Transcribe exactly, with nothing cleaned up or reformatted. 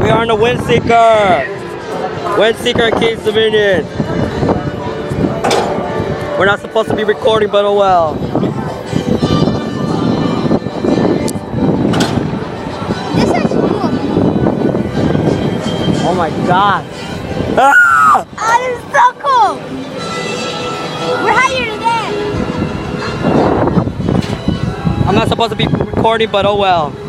We are on the WindSeeker. WindSeeker Keys Dominion. We're not supposed to be recording, but oh well. This is cool. Oh my god. Ah! Oh, this is so cool. We're higher than that. I'm not supposed to be recording, but oh well.